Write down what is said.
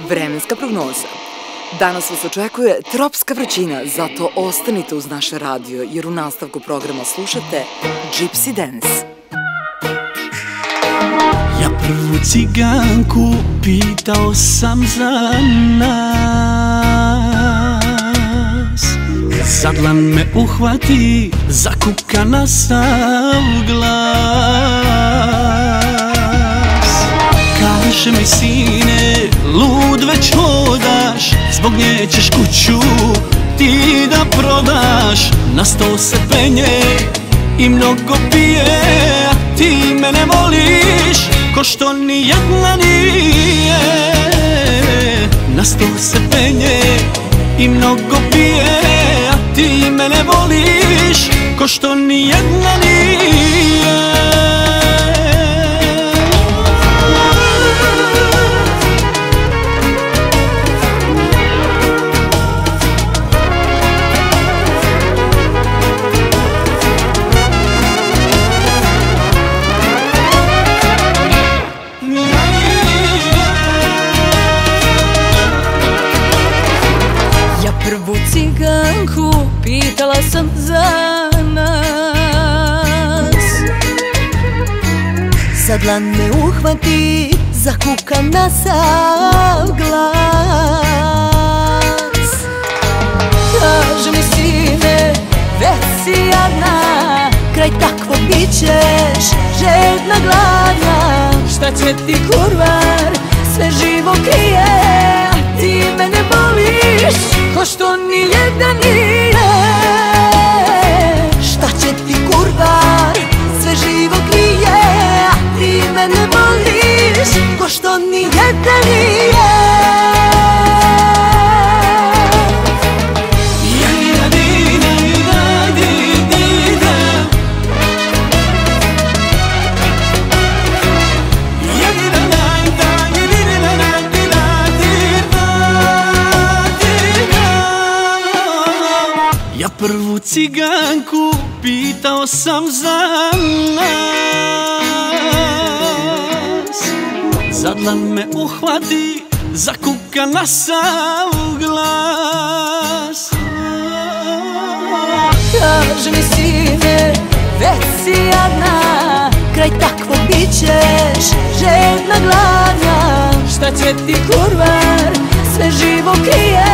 Vremenska prognoza. Danas vas očekuje tropska vrućina, zato ostanite uz naše radio, jer u nastavku programa slušate Gypsy Dance. Ja prvu ciganku pitao sam za nas, za dlan me uhvati, zakuka na sav glas. Kaže mi sine, lud već hodaš, zbog nje ćeš kuću ti da prodaš. Na sto se penje i mnogo pije, a ti me ne voliš ko što ni jedna nije. Na sto se penje i mnogo pije, a ti me ne voliš ko što ni jedna nije. Prvu ciganku pitala sam za nas, za dlan me uhvati, zakuka na sav glas. Kaže mi sine, već si jadna, kraj takvog bit ćeš žedna, gladna. Šta će ti kurvar, sve živo krije, a ti me ne voliš ko što ni jedna nije. Šta će ti kurvar, sve živo krije, a ti me ne voliš ko što ni jedna nije. Ja prvu ciganku pitao sam za nas, za dlan me uhvati, zakuka na sav glas. Kaže mi sine, već si jadna, kraj takvog bit ćeš žedna, gladna. Šta će ti kurvar, sve živo krije,